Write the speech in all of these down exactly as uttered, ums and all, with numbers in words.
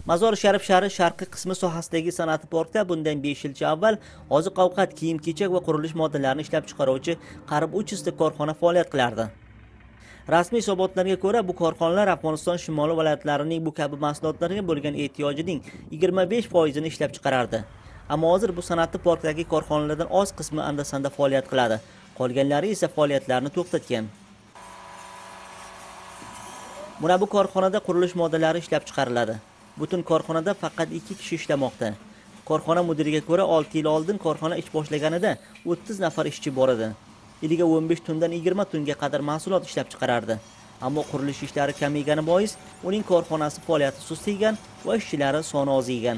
Mazor Sharif shahri sharqiy qismi sohasidagi san'at parkda bundan besh yilcha avval oziq-ovqat, kiyim-kechak va qurilish moddalarini ishlab chiqaruvchi qariyb uch yuz ta korxona faoliyat qilardi. Rasmiy hisobotlarga ko'ra, bu korxonalar Afg'oniston shimoli viloyatlarining bu kabi mahsulotlarga bo'lgan ehtiyojining yigirma besh foizini ishlab chiqarardi. Ammo hozir bu san'at parkdagi korxonalardan oz qismi anda-sanda faoliyat qiladi. Qolganlari esa faoliyatlarini to'xtatgan. Mana bu korxonada qurilish moddalari ishlab chiqariladi. Butun korxonada faqat ikki kishi ishlamoqda. Korxona mudiriga ko'ra, olti yil oldin korxona ish boshlaganida o'ttiz nafar ishchi bor edi. Yiliga o'n besh tundan yigirma tunga qadar mahsulot ishlab chiqarardi. Ammo qurilish ishlari kamaygani bois uning korxonasi faoliyati sustaygan va ishchilari soni ozaygan.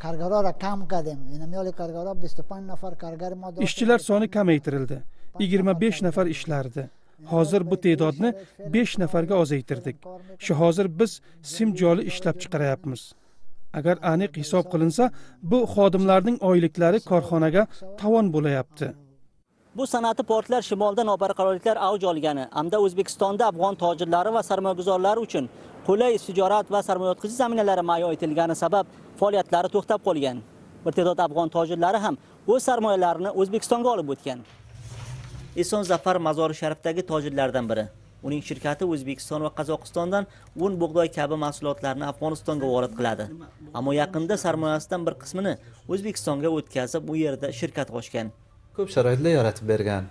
Ishchilar soni kamaytirildi. yigirma besh nafar ishlardi. Hozir bu ta'dodni besh nafarga ozaytirdik. Shu hozir biz simjoli ishlab chiqaryapmiz. Agar aniq hisob qilinsa, bu xodimlarning oyliklari korxonaga tovon bo'layapti. Bu san'ati portlar shimolda nobarqarorliklar avj olgani hamda O'zbekistonda afg'on tojirlari va sarmoyaguzorlari uchun qulay tijorat va sarmoya o'tkazish zaminalari ma'yo etilgani sabab faoliyatlari to'xtab qolgan. Bir ta'dod afg'on tojirlari ham o'z sarmoyalarini O'zbekistonga olib o'tgan. Eson Zafar Mazor Sharifdagi tojirlardan biri. Uning shirkati O'zbekiston va Qozog'istondan un, bug'doy kabi mahsulotlarni Afg'onistonga vorid qiladi. Ammo yaqinda sarmoyasidan bir qismini O'zbekistonga o'tkazib, u yerda shirkat ochgan. Ko'p sharoitlar yaratib bergan.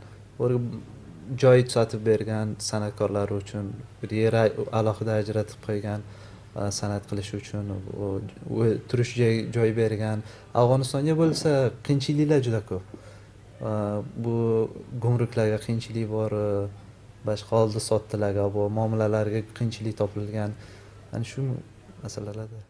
Joy sotib bergan san'atkorlar uchun, bir yer alohida ajratib qo'ygan san'at qilish uchun, turish joy bergan. Afg'onistonga bo'lsa, qiyinchiliklar juda ko'p. Bu gumruklarga qiyinchilik bor, boshqa oldi sotdilarga, bu muomalalarga qiyinchilik topilgan. Ana shu masalalarda.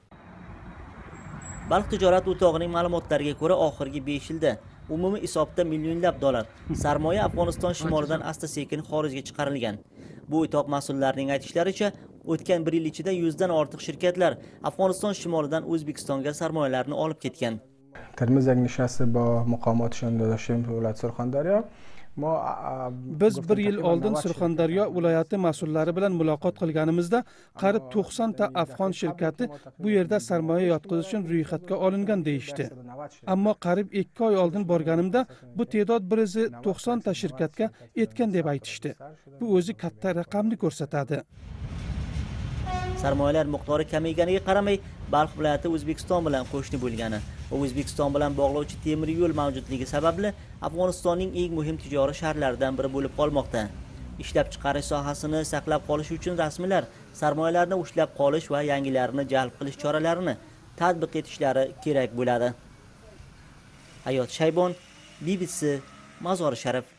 Balx tijorat o'tog'ining ma'lumotlariga ko'ra, oxirgi besh yilda umumiy hisobda millionlab dollar sarmoya Afg'oniston shimolidan asta-sekin xorijga chiqarilgan. Bu o'toq mas'ullarining aytishlaricha, o'tgan bir yil ichida yuzdan ortiq shirkatlar Afg'oniston shimolidan O'zbekistonga sarmoyalarni olib ketgan. Termiz یک نشست با مقاماتشان داشتیم تو ولایت سرخانdaryo. Biz bir yil oldin Surxondaryo viloyati mas'ullari bilan muloqot qilganimizda qariyb to'qson ta afg'on shirkati bu yerda sarmoya yotqizish uchun ro'yxatga olingan deyishdi. Ammo qariyb ikki oy oldin borganimda bu ta'dod bir yuz to'qson ta shirkatga yetgan deb aytishdi. Bu o'zi katta raqamni ko'rsatadi. Sarmoyalar miqdori kamayganiga qaramay, Balx viloyati O'zbekiston bilan qo'shni bo'lgani va O'zbekiston bilan bog'lovchi temir yo'l mavjudligi sababli Afg'onistonning eng muhim tijoriy shaharlaridan biri bo'lib qolmoqda. Ishlab chiqarish sohasini saqlab qolish uchun rasmiylar sarmoyalarni ushlab qolish va yangilarini jalb qilish choralarini tatbiq etishlari kerak bo'ladi. Hayot Shaybon, B B C, Mazor Sharif.